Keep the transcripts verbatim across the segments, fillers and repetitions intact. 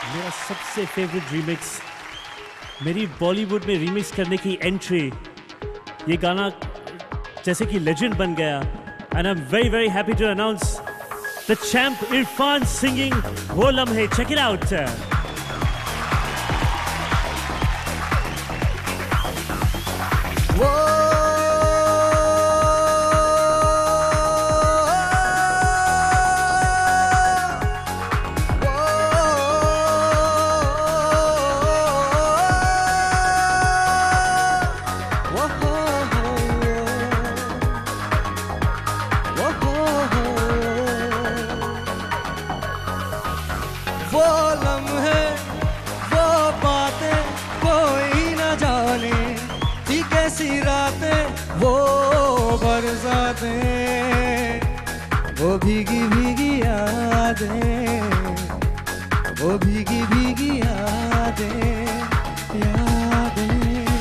मेरा सबसे favourite remix, मेरी बॉलीवुड में रीमिक्स करने की एंट्री, ये गाना जैसे कि लेजेंड बन गया। And I am very very happy to announce the champ Irfan singing वो लम्हे। Check it out. वो लम्हे वो बातें कोई न जाने थी कैसी रातें वो बरसातें, वो भीगी भीगी यादें, वो भीगी भीगी यादें यादें।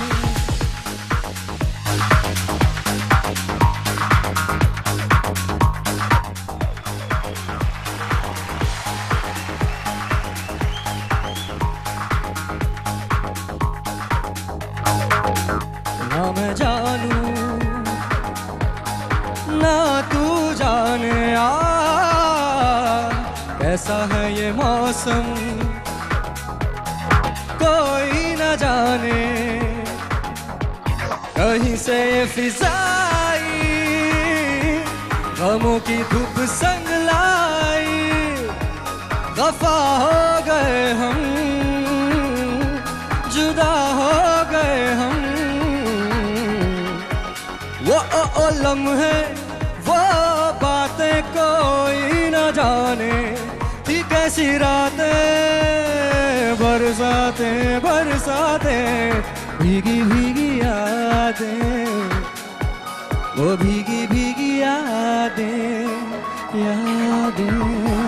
ना मैं जानूं ना तू जाने आ कैसा है ये मौसम, कोई न जाने कहीं से ये फिजाई गमों की धूप संग लाई। दफा हो गए हम, जुदा हो गए हम, वो ओ, ओ लम्हे वो बातें कोई न जाने थी कैसी रातें बरसातें बरसातें, भीगी भीगी यादें, वो भीगी भीगी यादें यादें।